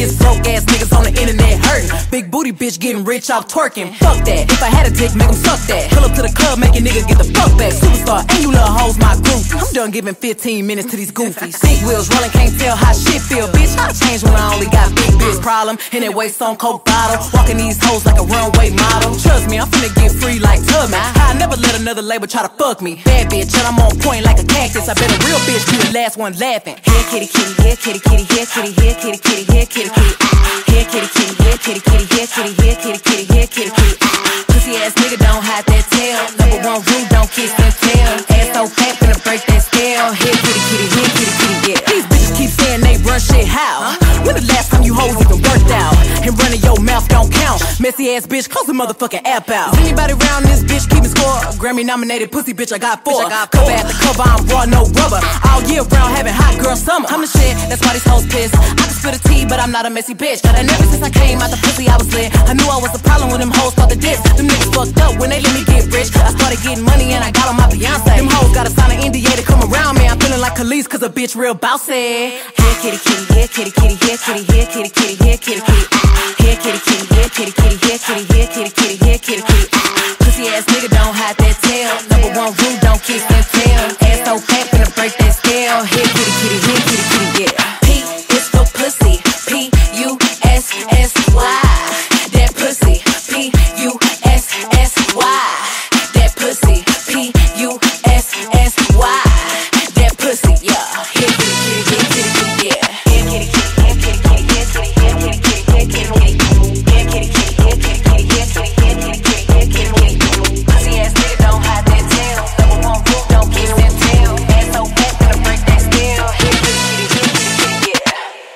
bitches, broke ass niggas on the internet hurting. Big booty bitch getting rich off twerking. Fuck that. If I had a dick, make them suck that. Pull up to the club, make a nigga get the fuck back. Superstar, and you little hoes my group. I'm done giving 15 minutes to these goofies. Big wheels rolling, can't tell how shit feel, bitch. I changed when I only got big bitch problem. In that waist on coke bottle, walking these hoes like a runway model. Trust me, I'm finna get free like Tubman. I never let another label try to fuck me. Bad bitch, and I'm on point like a cactus. I bet a real bitch be the last one laughing. Here kitty kitty, here kitty kitty, here kitty, here kitty kitty, here kitty kitty. Here kitty kitty, here kitty kitty, here kitty, here kitty kitty, here kitty kitty. Pussy ass nigga don't hide that tail. Number one rule, don't kiss and tell. Ass so fat, finna break that scale. Here kitty kitty, here kitty kitty, yeah. These bitches keep saying they run shit, how? When the last time you hoes even worked out? And running your mouth don't count. Messy ass bitch, close the motherfucking app out. Is anybody around this bitch keeping score? Grammy nominated pussy bitch, I got 4. Cover at the cover, I'm raw, no rubber. All year round, having hot girl summer. I'm the shit, that's why these hoes pissed. I can spill the tea, but I'm not a messy bitch. And ever since I came out the pussy, I was lit. I knew I was the problem when them hoes thought the diss. Them niggas fucked up when they let me get rich. I started getting money and I got on my Beyonce. Them hoes gotta sign an NDA to come around me. I'm feeling like Khalees cause a bitch real bossy. Here kitty kitty, here kitty kitty, here kitty, here kitty kitty, here kitty kitty. Here kitty kitty, here kitty kitty, here kitty, here kitty kitty, here kitty kitty. Pussy ass nigga don't hide that tail. Number one rule, don't kiss and tell. Ass so fat, finna break that scale. Here kitty kitty, here kitty kitty, yeah. P is for pussy, P-U-S-S-Y. That pussy, P-U-S-S-Y. That pussy, P-U-S-S-Y. That pussy, yeah. Here kitty kitty, here kitty kitty, yeah. Here kitty kitty, here kitty kitty, here kitty, here kitty kitty, here kitty kitty. Here kitty kitty, here kitty kitty, here kitty, here kitty kitty, here kitty kitty. Pussy ass nigga don't hide that tail. Number one rule, don't kiss and tell. Ass so fat, finna break that scale. Here kitty kitty, here kitty kitty, yeah.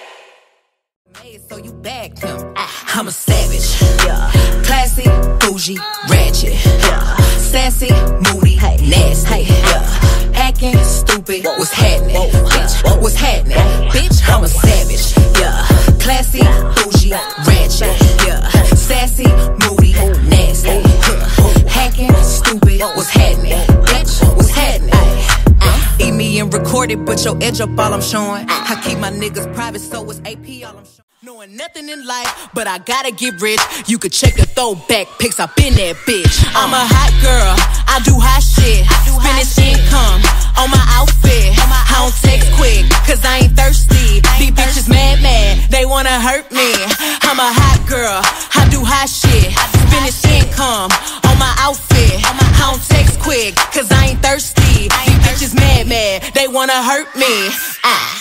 So you bagged him. I'm a savage, yeah. Classy, bougie, ratchet, yeah. Sassy, moody, nasty, yeah. Acting stupid, what's happening? Bitch, what's happening? Bitch, I'm a savage, yeah. Classy, bougie, ratchet, yeah. Sassy, moody, nasty, yeah. Hacking, stupid, what's happening? Bitch, what's happening? Eat me and record it, but your edge up all I'm showing. I keep my niggas private, so it's AP all I'm showing. Knowing nothing in life, but I gotta get rich. You could check the throwback pics, I've been that bitch. I'm a hot girl, I do hot shit. Finish income on my outfit. I don't text quick, cause I ain't thirsty. These bitches mad, they wanna hurt me. I'm a hot girl, I do hot shit. Finish income on my outfit. I don't text quick, cause I ain't thirsty. These bitches mad, they wanna hurt me.